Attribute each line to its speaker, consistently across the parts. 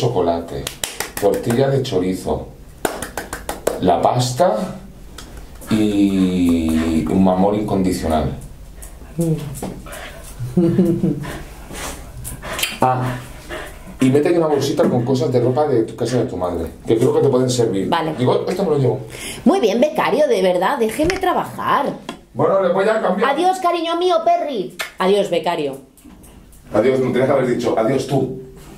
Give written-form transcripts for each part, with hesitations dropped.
Speaker 1: chocolate, tortilla de chorizo, la pasta y un amor incondicional. Ah, y mete en una bolsita con cosas de ropa de tu casa de tu madre, que creo que te pueden servir.
Speaker 2: Vale.
Speaker 1: Digo, esto me lo llevo.
Speaker 2: Muy bien, becario, de verdad, déjeme trabajar.
Speaker 1: Bueno, le voy a cambiar.
Speaker 2: Adiós, cariño mío, Perry. Adiós, becario.
Speaker 1: Adiós, no tienes que haber dicho, adiós tú.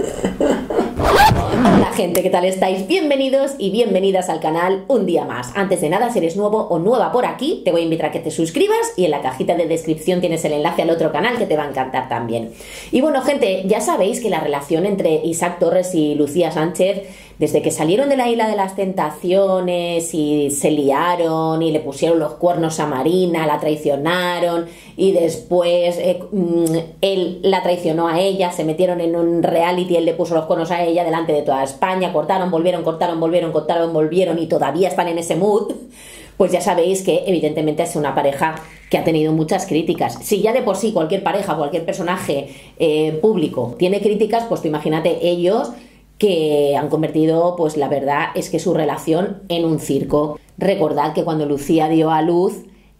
Speaker 2: Hola gente, ¿qué tal estáis? Bienvenidos y bienvenidas al canal un día más. Antes de nada, si eres nuevo o nueva por aquí, te voy a invitar a que te suscribas y en la cajita de descripción tienes el enlace al otro canal que te va a encantar también. Y bueno gente, ya sabéis que la relación entre Isaac Torres y Lucía Sánchez, desde que salieron de la Isla de las Tentaciones y se liaron y le pusieron los cuernos a Marina, la traicionaron y después él la traicionó a ella, se metieron en un reality, él le puso los cuernos a ella delante de toda España, cortaron, volvieron y todavía están en ese mood. Pues ya sabéis que evidentemente es una pareja que ha tenido muchas críticas. Si ya de por sí cualquier pareja, cualquier personaje público tiene críticas, pues tú imagínate ellos, que han convertido, pues la verdad es que su relación en un circo. Recordad que cuando Lucía dio a luz,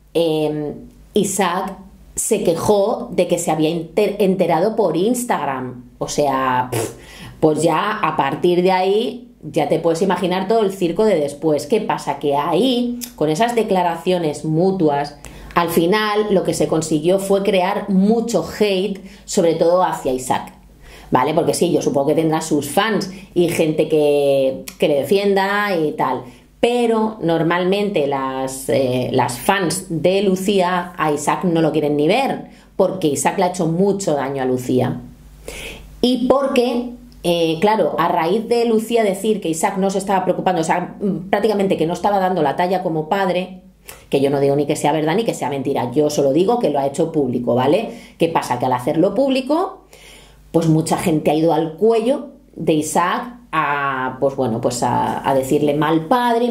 Speaker 2: Isaac se quejó de que se había enterado por Instagram. O sea, pues ya a partir de ahí ya te puedes imaginar todo el circo de después. ¿Qué pasa? Que ahí, con esas declaraciones mutuas, al final lo que se consiguió fue crear mucho hate, sobre todo hacia Isaac. ¿Vale? Porque sí, yo supongo que tendrá sus fans y gente que le defienda y tal. Pero normalmente las fans de Lucía a Isaac no lo quieren ni ver, porque Isaac le ha hecho mucho daño a Lucía. Y porque, claro, a raíz de Lucía decir que Isaac no se estaba preocupando, o sea, prácticamente que no estaba dando la talla como padre, que yo no digo ni que sea verdad ni que sea mentira, yo solo digo que lo ha hecho público, ¿vale? ¿Qué pasa? Que al hacerlo público, pues mucha gente ha ido al cuello de Isaac a, pues bueno, pues a decirle mal padre,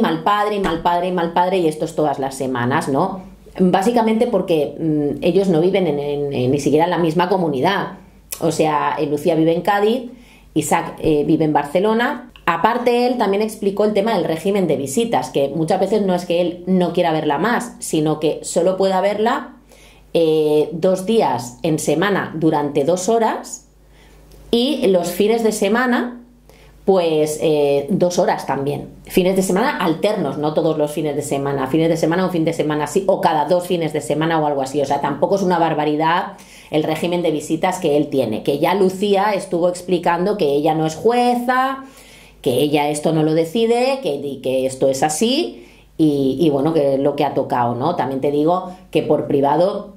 Speaker 2: y esto es todas las semanas, ¿no? Básicamente porque ellos no viven ni siquiera en la misma comunidad. O sea, Lucía vive en Cádiz, Isaac vive en Barcelona. Aparte, él también explicó el tema del régimen de visitas, que muchas veces no es que él no quiera verla más, sino que solo pueda verla 2 días en semana durante 2 horas, y los fines de semana, pues 2 horas también. Fines de semana alternos, no todos los fines de semana. Fines de semana, un fin de semana así, o cada 2 fines de semana o algo así. O sea, tampoco es una barbaridad el régimen de visitas que él tiene. Que ya Lucía estuvo explicando que ella no es jueza, que ella esto no lo decide, que esto es así, y bueno, que es lo que ha tocado, ¿no? También te digo que por privado,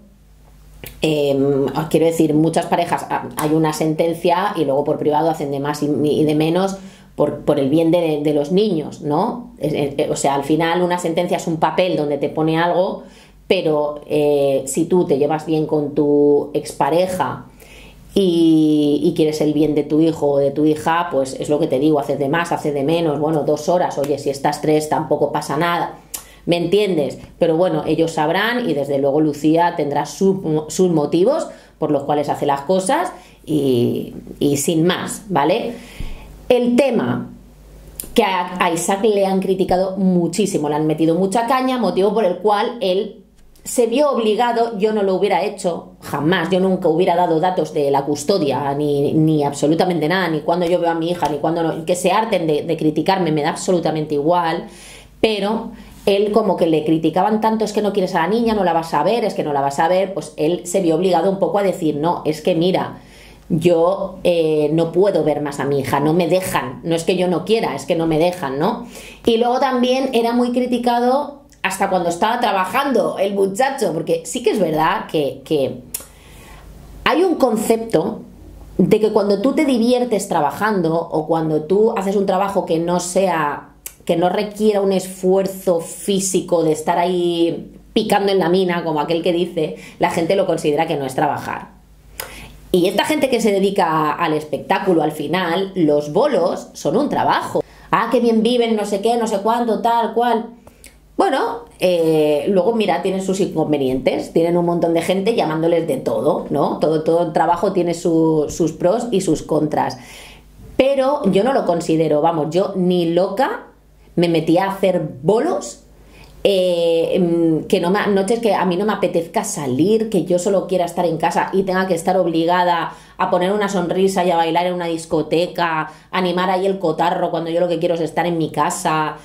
Speaker 2: quiero decir, muchas parejas hay una sentencia y luego por privado hacen de más y de menos por el bien de los niños, ¿no? O sea, al final una sentencia es un papel donde te pone algo, pero si tú te llevas bien con tu expareja y quieres el bien de tu hijo o de tu hija, pues es lo que te digo, haces de más, haces de menos, bueno, 2 horas, oye, si estás 3 tampoco pasa nada. ¿Me entiendes? Pero bueno, ellos sabrán y desde luego Lucía tendrá sus motivos por los cuales hace las cosas y sin más, ¿vale? El tema que a Isaac le han criticado muchísimo, le han metido mucha caña, motivo por el cual él se vio obligado. Yo no lo hubiera hecho jamás, yo nunca hubiera dado datos de la custodia ni absolutamente nada, ni cuando yo veo a mi hija, ni cuando no, que se harten de criticarme, me da absolutamente igual, pero él como que le criticaban tanto, es que no quieres a la niña, no la vas a ver, es que no la vas a ver, pues él se vio obligado un poco a decir, no, es que mira, yo no puedo ver más a mi hija, no me dejan, no es que yo no quiera, es que no me dejan, ¿no? Y luego también era muy criticado hasta cuando estaba trabajando el muchacho, porque sí que es verdad que hay un concepto de que cuando tú te diviertes trabajando o cuando tú haces un trabajo que no requiera un esfuerzo físico de estar ahí picando en la mina, como aquel que dice, la gente lo considera que no es trabajar. Y esta gente que se dedica al espectáculo, al final, los bolos son un trabajo. Ah, qué bien viven, no sé qué, no sé cuánto, tal, cual. Bueno, luego mira, tienen sus inconvenientes, tienen un montón de gente llamándoles de todo, ¿no? Todo el trabajo tiene sus pros y sus contras. pero yo no lo considero, vamos, yo ni loca me metía a hacer bolos, que noches que a mí no me apetezca salir, que yo solo quiera estar en casa y tenga que estar obligada a poner una sonrisa y a bailar en una discoteca, animar ahí el cotarro cuando yo lo que quiero es estar en mi casa,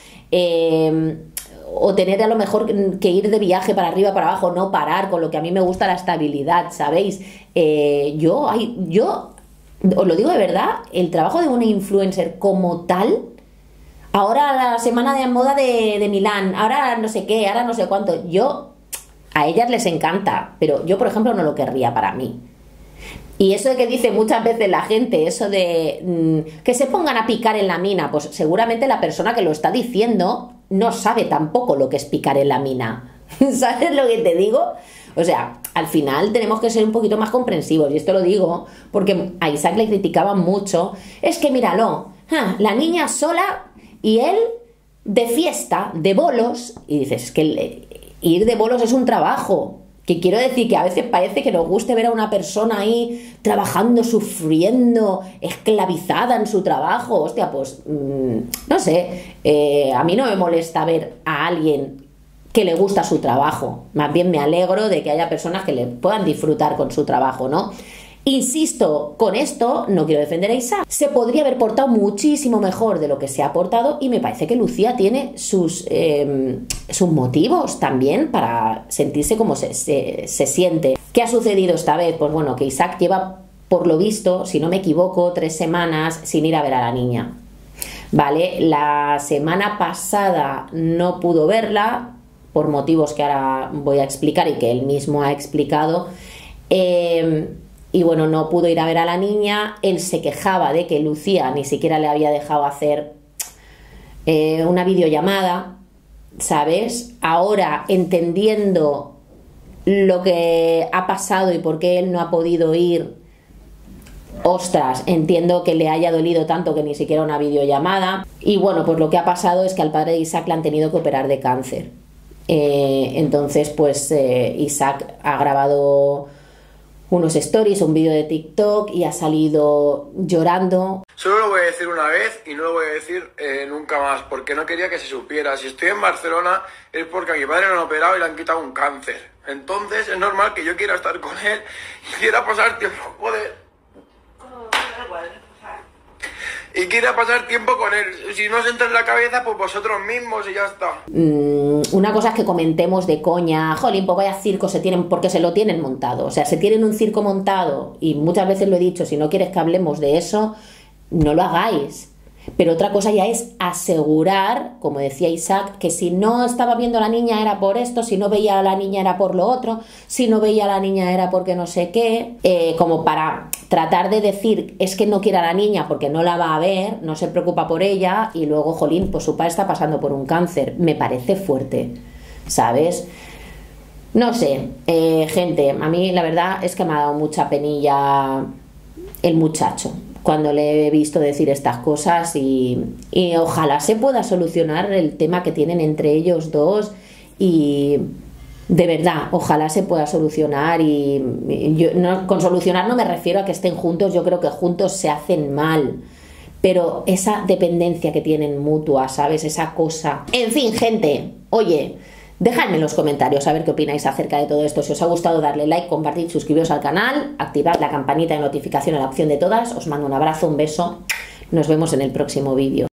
Speaker 2: o tener a lo mejor que ir de viaje para arriba, para abajo, no parar, con lo que a mí me gusta la estabilidad, ¿sabéis? Yo os lo digo de verdad, el trabajo de una influencer como tal, ahora la semana de moda de Milán, ahora no sé qué, ahora no sé cuánto, a ellas les encanta, pero yo por ejemplo no lo querría para mí. Y eso de que dice muchas veces la gente, eso de que se pongan a picar en la mina, pues seguramente la persona que lo está diciendo no sabe tampoco lo que es picar en la mina. ¿Sabes lo que te digo? O sea, al final tenemos que ser un poquito más comprensivos, y esto lo digo porque a Isaac le criticaban mucho. Es que míralo, la niña sola y él de fiesta, de bolos, y dices, es que ir de bolos es un trabajo. Que quiero decir que a veces parece que nos guste ver a una persona ahí trabajando, sufriendo, esclavizada en su trabajo. Hostia, pues no sé, a mí no me molesta ver a alguien que le gusta su trabajo. Más bien me alegro de que haya personas que le puedan disfrutar con su trabajo, ¿no? Insisto, con esto no quiero defender a Isaac. Se podría haber portado muchísimo mejor de lo que se ha portado, y me parece que Lucía tiene sus motivos también para sentirse como se siente. ¿Qué ha sucedido esta vez? Pues bueno, que Isaac lleva, por lo visto, si no me equivoco, 3 semanas sin ir a ver a la niña. Vale, la semana pasada no pudo verla por motivos que ahora voy a explicar y que él mismo ha explicado. Y bueno, no pudo ir a ver a la niña. Él se quejaba de que Lucía ni siquiera le había dejado hacer una videollamada, ¿sabes? Ahora, entendiendo lo que ha pasado y por qué él no ha podido ir, ostras, entiendo que le haya dolido tanto que ni siquiera una videollamada. Y bueno, pues lo que ha pasado es que al padre de Isaac le han tenido que operar de cáncer. Entonces, pues Isaac ha grabado unos stories, un vídeo de TikTok, y ha salido llorando.
Speaker 3: Solo lo voy a decir una vez y no lo voy a decir nunca más, porque no quería que se supiera. Si estoy en Barcelona es porque a mi padre lo han operado y le han quitado un cáncer. Entonces es normal que yo quiera estar con él y quiera pasar tiempo, y quiera pasar tiempo con él. Si no os entra en la cabeza, pues vosotros mismos y ya está.
Speaker 2: Una cosa es que comentemos de coña, jolín, pues vaya circo se tienen, porque se lo tienen montado. O sea, se tienen un circo montado, y muchas veces lo he dicho, si no quieres que hablemos de eso, no lo hagáis. Pero otra cosa ya es asegurar, como decía Isaac, que si no estaba viendo a la niña era por esto, si no veía a la niña era por lo otro, si no veía a la niña era porque no sé qué, como para tratar de decir, es que no quiere a la niña porque no la va a ver, no se preocupa por ella, y luego, jolín, pues su padre está pasando por un cáncer. Me parece fuerte, ¿sabes? No sé, gente, a mí la verdad es que me ha dado mucha penilla el muchacho cuando le he visto decir estas cosas, y ojalá se pueda solucionar el tema que tienen entre ellos dos, y de verdad, ojalá se pueda solucionar. Y yo, con solucionar no me refiero a que estén juntos, yo creo que juntos se hacen mal, pero esa dependencia que tienen mutua, ¿sabes? Esa cosa. En fin, gente, oye, dejadme en los comentarios a ver qué opináis acerca de todo esto. Si os ha gustado, darle like, compartir, suscribiros al canal, activad la campanita de notificación a la opción de todas. Os mando un abrazo, un beso. Nos vemos en el próximo vídeo.